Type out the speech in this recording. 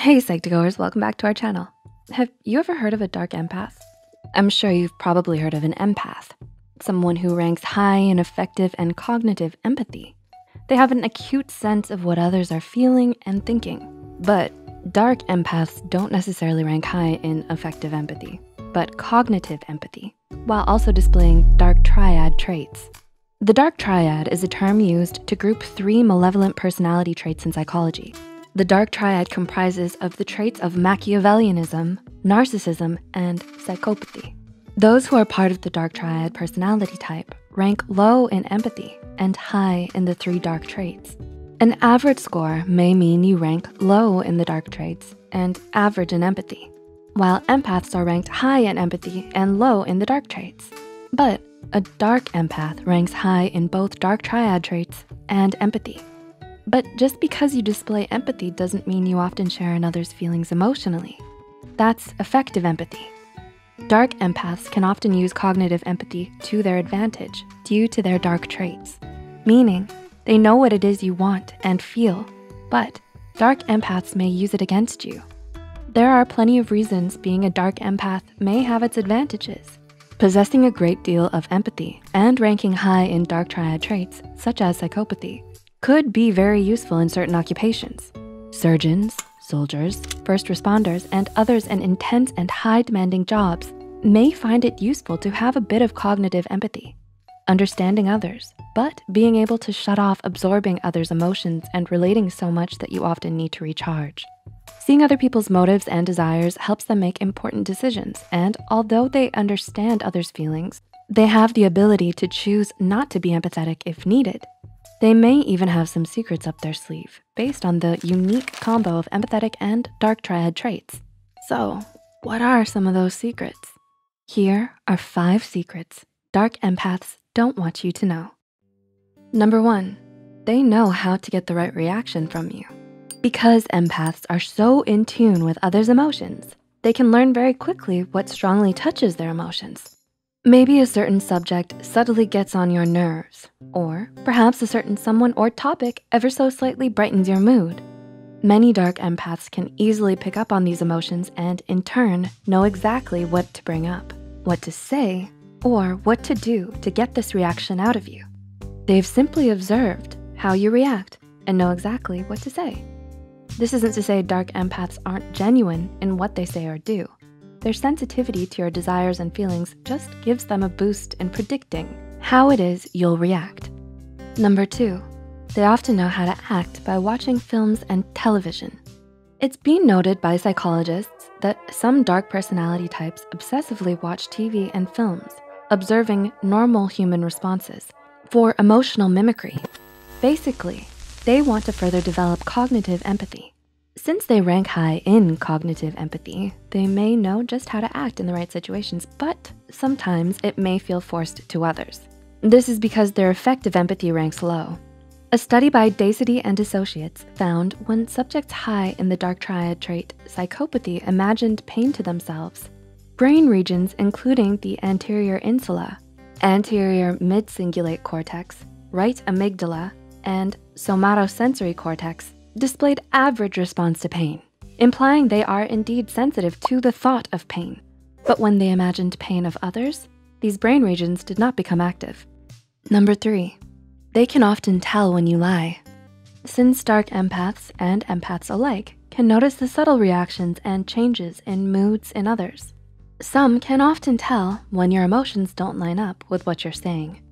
Hey Psych2Goers, welcome back to our channel. Have you ever heard of a dark empath? I'm sure you've probably heard of an empath, someone who ranks high in affective and cognitive empathy. They have an acute sense of what others are feeling and thinking. But dark empaths don't necessarily rank high in affective empathy, but cognitive empathy, while also displaying dark triad traits. The dark triad is a term used to group 3 malevolent personality traits in psychology. The dark triad comprises of the traits of Machiavellianism, narcissism, and psychopathy. Those who are part of the dark triad personality type rank low in empathy and high in the 3 dark traits. An average score may mean you rank low in the dark traits and average in empathy, while empaths are ranked high in empathy and low in the dark traits. But a dark empath ranks high in both dark triad traits and empathy. But just because you display empathy doesn't mean you often share in others' feelings emotionally. That's affective empathy. Dark empaths can often use cognitive empathy to their advantage due to their dark traits, meaning they know what it is you want and feel, but dark empaths may use it against you. There are plenty of reasons being a dark empath may have its advantages. Possessing a great deal of empathy and ranking high in dark triad traits, such as psychopathy, could be very useful in certain occupations. Surgeons, soldiers, first responders, and others in intense and high demanding jobs may find it useful to have a bit of cognitive empathy, understanding others, but being able to shut off absorbing others' emotions and relating so much that you often need to recharge. Seeing other people's motives and desires helps them make important decisions, and although they understand others' feelings, they have the ability to choose not to be empathetic if needed. They may even have some secrets up their sleeve based on the unique combo of empathetic and dark triad traits. So, what are some of those secrets? Here are 5 secrets dark empaths don't want you to know. Number 1, they know how to get the right reaction from you. Because empaths are so in tune with others' emotions, they can learn very quickly what strongly touches their emotions. Maybe a certain subject subtly gets on your nerves, or perhaps a certain someone or topic ever so slightly brightens your mood. Many dark empaths can easily pick up on these emotions and in turn know exactly what to bring up, what to say, or what to do to get this reaction out of you. They've simply observed how you react and know exactly what to say. This isn't to say dark empaths aren't genuine in what they say or do. Their sensitivity to your desires and feelings just gives them a boost in predicting how it is you'll react. Number 2, they often know how to act by watching films and television. It's been noted by psychologists that some dark personality types obsessively watch TV and films, observing normal human responses for emotional mimicry. Basically, they want to further develop cognitive empathy. Since they rank high in cognitive empathy, they may know just how to act in the right situations, but sometimes it may feel forced to others. This is because their affective empathy ranks low. A study by Dacity and Associates found when subjects high in the dark triad trait psychopathy imagined pain to themselves, brain regions including the anterior insula, anterior mid-cingulate cortex, right amygdala, and somatosensory cortex displayed average response to pain, implying they are indeed sensitive to the thought of pain. But when they imagined pain of others, these brain regions did not become active. Number 3, they can often tell when you lie. Since dark empaths and empaths alike can notice the subtle reactions and changes in moods in others, some can often tell when your emotions don't line up with what you're saying.